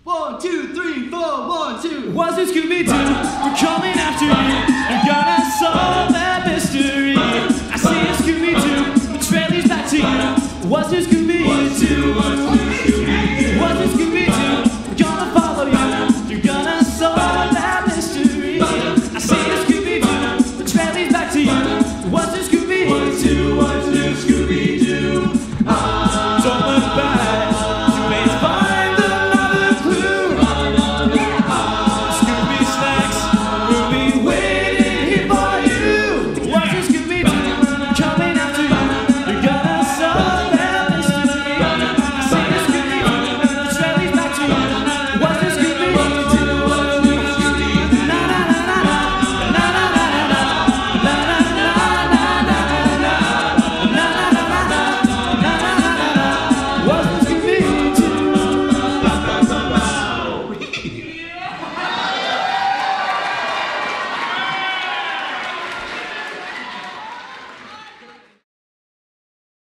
1, 2, 3, 4, 1, 2. Was it Scooby-Doo? We're coming after you. You're gonna solve that mystery. I see a Scooby-Doo. The trail leads back to you. Was it Scooby-Doo? Was it Scooby-Doo?